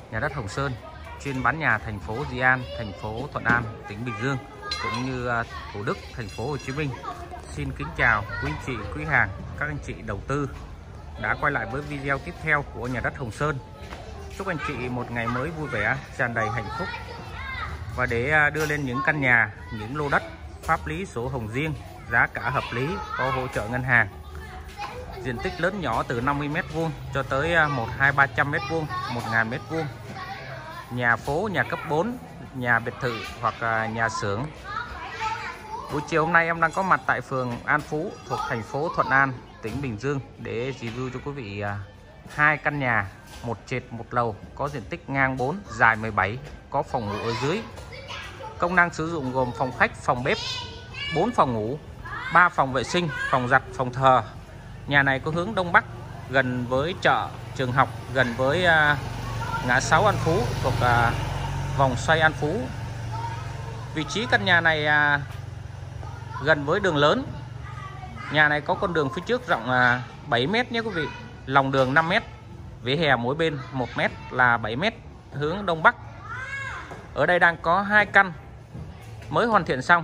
Nhà đất Hồng Sơn chuyên bán nhà thành phố Di An, thành phố Thuận An, tỉnh Bình Dương cũng như Thủ Đức, thành phố Hồ Chí Minh. Xin kính chào quý anh chị, quý hàng, các anh chị đầu tư đã quay lại với video tiếp theo của nhà đất Hồng Sơn. Chúc anh chị một ngày mới vui vẻ, tràn đầy hạnh phúc. Và để đưa lên những căn nhà, những lô đất pháp lý sổ hồng riêng, giá cả hợp lý, có hỗ trợ ngân hàng. Diện tích lớn nhỏ từ 50 m² cho tới 100, 200, 300 m², 1000 m². Nhà phố, nhà cấp 4, nhà biệt thự hoặc nhà xưởng. Buổi chiều hôm nay em đang có mặt tại phường An Phú thuộc thành phố Thuận An, tỉnh Bình Dương để review cho quý vị hai căn nhà, một trệt một lầu, có diện tích ngang 4, dài 17, có phòng ngủ ở dưới. Công năng sử dụng gồm phòng khách, phòng bếp, 4 phòng ngủ, 3 phòng vệ sinh, phòng giặt, phòng thờ. Nhà này có hướng đông bắc, gần với chợ, trường học, gần với ngã 6 An Phú thuộc vòng xoay An Phú. Vị trí căn nhà này gần với đường lớn. Nhà này có con đường phía trước rộng 7 m nhé quý vị, lòng đường 5 m, vỉa hè mỗi bên 1 m là 7 m, hướng đông bắc. Ở đây đang có 2 căn mới hoàn thiện xong.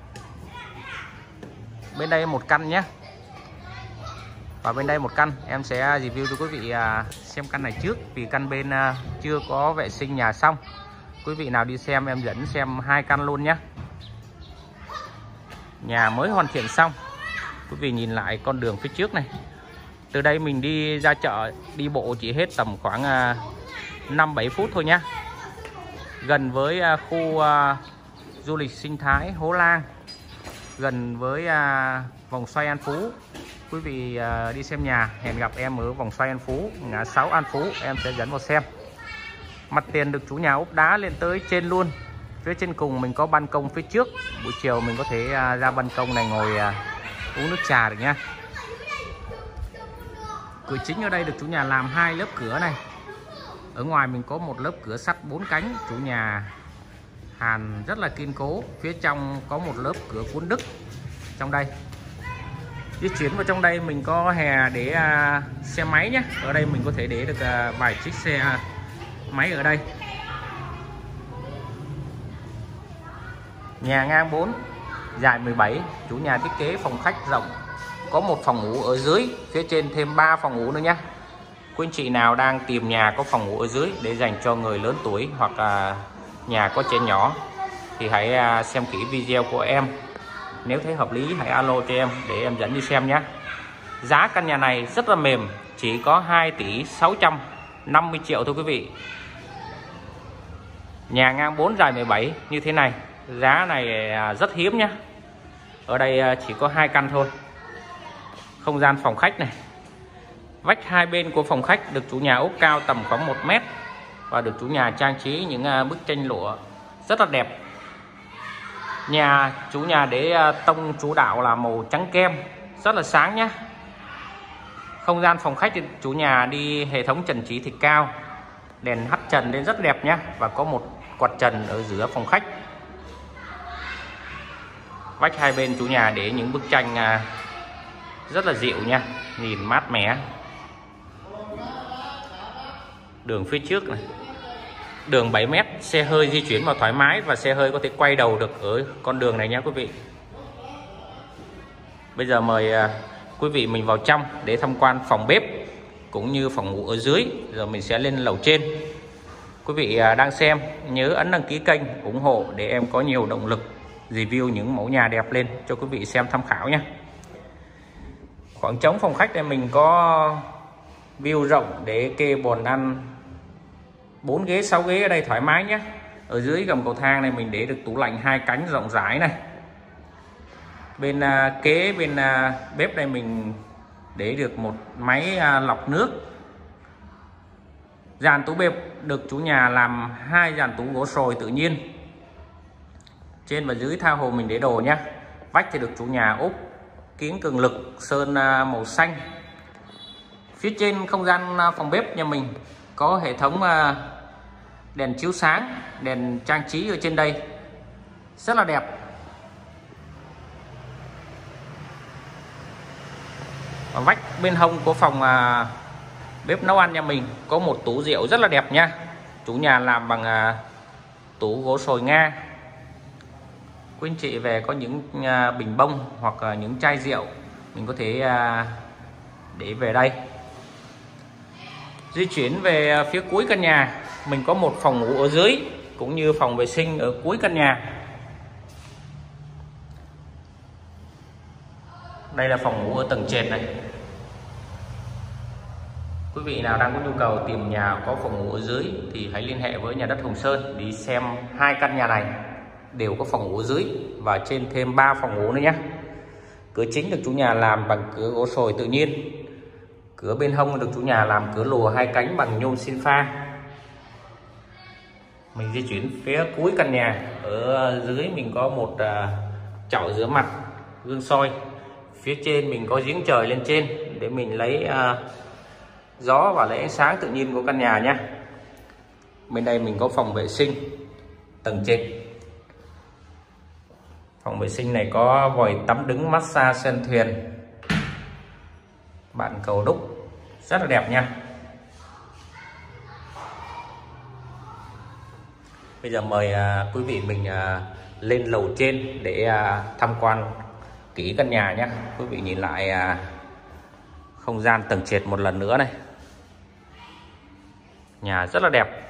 Bên đây một căn nhé. Và bên đây một căn. Em sẽ review cho quý vị xem căn này trước, vì căn bên chưa có vệ sinh nhà xong. Quý vị nào đi xem em dẫn xem 2 căn luôn nhé. Nhà mới hoàn thiện xong. Quý vị nhìn lại con đường phía trước này. Từ đây mình đi ra chợ, đi bộ chỉ hết tầm khoảng 5-7 phút thôi nhé. Gần với khu du lịch sinh thái Hố Lang, gần với vòng xoay An Phú. Quý vị đi xem nhà, hẹn gặp em ở vòng xoay An Phú, ngã 6 An Phú, em sẽ dẫn vào xem. Mặt tiền được chủ nhà ốp đá lên tới trên luôn. Phía trên cùng mình có ban công phía trước. Buổi chiều mình có thể ra ban công này ngồi uống nước trà được nha. Cửa chính ở đây được chủ nhà làm 2 lớp cửa này. Ở ngoài mình có một lớp cửa sắt 4 cánh, chủ nhà hàn rất là kiên cố. Phía trong có một lớp cửa cuốn Đức trong đây. Di chuyển vào trong đây mình có hè để xe máy nhé. Ở đây mình có thể để được vài chiếc xe máy ở đây. Nhà ngang 4, dài 17, chủ nhà thiết kế phòng khách rộng, có một phòng ngủ ở dưới, phía trên thêm 3 phòng ngủ nữa nhé. Quý anh chị nào đang tìm nhà có phòng ngủ ở dưới để dành cho người lớn tuổi hoặc nhà có trẻ nhỏ thì hãy xem kỹ video của em. Nếu thấy hợp lý hãy alo cho em để em dẫn đi xem nhé. Giá căn nhà này rất là mềm, chỉ có 2 tỷ 650 triệu thôi quý vị. Nhà ngang 4 dài 17 như thế này, giá này rất hiếm nhé. Ở đây chỉ có 2 căn thôi. Không gian phòng khách này, vách hai bên của phòng khách được chủ nhà ốp cao tầm khoảng 1 m và được chủ nhà trang trí những bức tranh lụa rất là đẹp. Chủ nhà để tông chủ đạo là màu trắng kem, rất là sáng nhé. Không gian phòng khách thì chủ nhà đi hệ thống trần trí thạch cao, đèn hắt trần lên rất đẹp nhé, và có một quạt trần ở giữa phòng khách. Vách hai bên chủ nhà để những bức tranh rất là dịu nha, nhìn mát mẻ. Đường phía trước này, đường 7 m, xe hơi di chuyển vào thoải mái và xe hơi có thể quay đầu được ở con đường này nhé quý vị. Bây giờ mời quý vị mình vào trong để tham quan phòng bếp cũng như phòng ngủ ở dưới, rồi mình sẽ lên lầu trên. Quý vị đang xem nhớ ấn đăng ký kênh ủng hộ để em có nhiều động lực review những mẫu nhà đẹp lên cho quý vị xem tham khảo nhé. Khoảng trống phòng khách này mình có view rộng để kê bồn ăn 4 ghế 6 ghế ở đây thoải mái nhé. Ở dưới gầm cầu thang này mình để được tủ lạnh 2 cánh rộng rãi này. Bên kế bên bếp đây mình để được một máy lọc nước. Dàn tủ bếp được chủ nhà làm 2 dàn tủ gỗ sồi tự nhiên. Trên và dưới tha hồ mình để đồ nhé. Vách thì được chủ nhà ốp kiếng cường lực sơn màu xanh. Phía trên không gian phòng bếp nhà mình có hệ thống đèn chiếu sáng, đèn trang trí ở trên đây rất là đẹp. Ở vách bên hông của phòng bếp nấu ăn nhà mình có một tủ rượu rất là đẹp nha. chủ nhà làm bằng tủ gỗ sồi Nga. Quý anh chị về có những bình bông hoặc là những chai rượu mình có thể để về đây. Di chuyển về phía cuối căn nhà, mình có một phòng ngủ ở dưới cũng như phòng vệ sinh ở cuối căn nhà. Đây là phòng ngủ ở tầng trệt này. Quý vị nào đang có nhu cầu tìm nhà có phòng ngủ ở dưới thì hãy liên hệ với nhà đất Hồng Sơn đi xem hai căn nhà này đều có phòng ngủ ở dưới và trên thêm 3 phòng ngủ nữa nhé. Cửa chính được chủ nhà làm bằng cửa gỗ sồi tự nhiên. Cửa bên hông được chủ nhà làm cửa lùa 2 cánh bằng nhôm xin pha. Mình di chuyển phía cuối căn nhà, ở dưới mình có một chậu rửa mặt, gương soi. Phía trên mình có giếng trời lên trên để mình lấy gió và lấy ánh sáng tự nhiên của căn nhà nhé. Bên đây mình có phòng vệ sinh tầng trên. Phòng vệ sinh này có vòi tắm đứng, massage sen thuyền, bàn cầu đúc rất là đẹp nha. Bây giờ mời quý vị mình lên lầu trên để tham quan kỹ căn nhà nhé. Quý vị nhìn lại không gian tầng trệt một lần nữa này. Nhà rất là đẹp.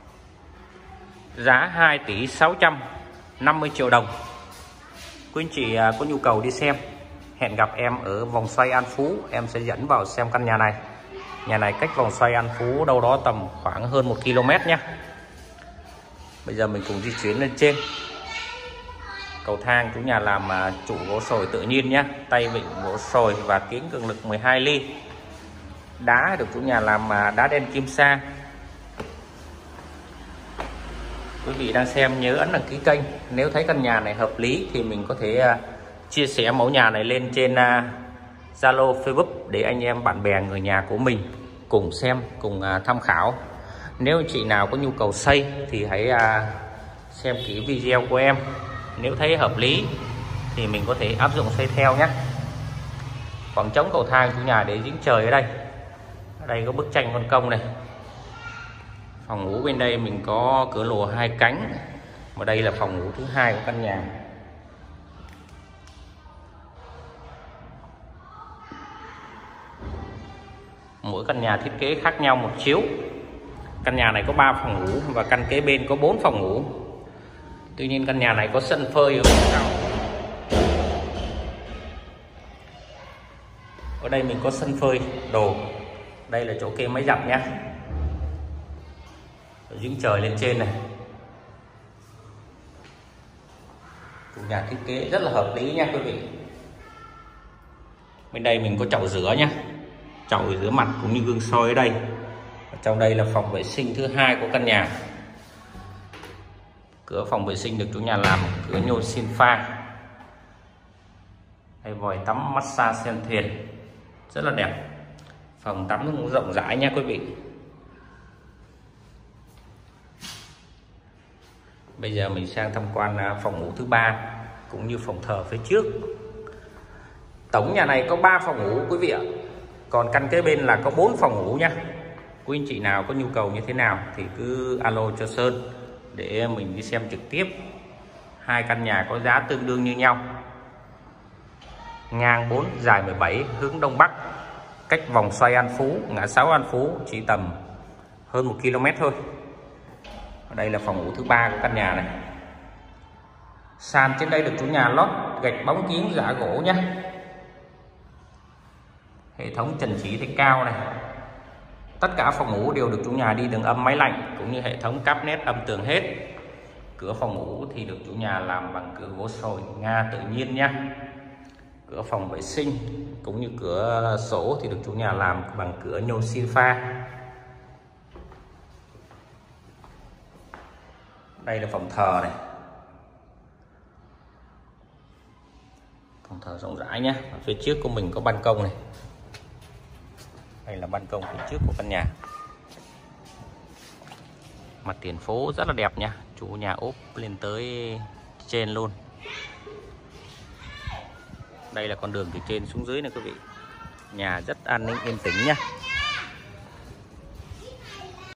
Giá 2 tỷ 650 triệu đồng. Quý anh chị có nhu cầu đi xem, hẹn gặp em ở vòng xoay An Phú, em sẽ dẫn vào xem căn nhà này. Nhà này cách vòng xoay An Phú đâu đó tầm khoảng hơn 1 km nhé. Bây giờ mình cùng di chuyển lên trên. Cầu thang chủ nhà làm trụ gỗ sồi tự nhiên nhé, tay vịn gỗ sồi và kiếng cường lực 12 ly. Đá được chủ nhà làm đá đen kim sa. Quý vị đang xem nhớ ấn đăng ký kênh. Nếu thấy căn nhà này hợp lý thì mình có thể chia sẻ mẫu nhà này lên trên Zalo, Facebook để anh em bạn bè người nhà của mình cùng xem, cùng tham khảo. Nếu chị nào có nhu cầu xây thì hãy xem kỹ video của em. Nếu thấy hợp lý thì mình có thể áp dụng xây theo nhé. Khoảng trống cầu thang chủ nhà để giếng trời ở đây. Ở đây có bức tranh con công này. Phòng ngủ bên đây mình có cửa lùa 2 cánh. Và đây là phòng ngủ thứ 2 của căn nhà. Mỗi căn nhà thiết kế khác nhau một chiếu. Căn nhà này có 3 phòng ngủ và căn kế bên có 4 phòng ngủ. Tuy nhiên căn nhà này có sân phơi ở bên sau. Ở đây mình có sân phơi đồ. Đây là chỗ kê máy giặt nhé. Giếng trời lên trên này. Nhà thiết kế rất là hợp lý nha quý vị. Bên đây mình có chậu rửa nhé, chậu rửa mặt cũng như gương soi ở đây. Ở trong đây là phòng vệ sinh thứ 2 của căn nhà. Cửa phòng vệ sinh được chủ nhà làm cửa nhôm xin pha. Đây vòi tắm massage sen thuyền rất là đẹp. Phòng tắm cũng rộng rãi nha quý vị. Bây giờ mình sang tham quan phòng ngủ thứ 3 cũng như phòng thờ phía trước. Tổng nhà này có 3 phòng ngủ quý vị ạ. Còn căn kế bên là có 4 phòng ngủ nhá. Quý anh chị nào có nhu cầu như thế nào thì cứ alo cho Sơn để mình đi xem trực tiếp. Hai căn nhà có giá tương đương như nhau. Ngang 4, dài 17, hướng đông bắc. Cách vòng xoay An Phú, ngã 6 An Phú chỉ tầm hơn 1 km thôi. Đây là phòng ngủ thứ 3 của căn nhà này. Sàn trên đây được chủ nhà lót gạch bóng kiến giả gỗ nhé. Hệ thống trần chỉ thì cao này. Tất cả phòng ngủ đều được chủ nhà đi đường âm máy lạnh cũng như hệ thống cáp nét âm tường hết. Cửa phòng ngủ thì được chủ nhà làm bằng cửa gỗ sồi Nga tự nhiên nhé. Cửa phòng vệ sinh cũng như cửa sổ thì được chủ nhà làm bằng cửa nhôm xin pha. Đây là phòng thờ này. Phòng thờ rộng rãi nhé. Ở phía trước của mình có ban công này. Đây là ban công phía trước của căn nhà. Mặt tiền phố rất là đẹp nha. Chủ nhà ốp lên tới trên luôn. Đây là con đường từ trên xuống dưới này quý vị. Nhà rất an ninh yên tĩnh nhá.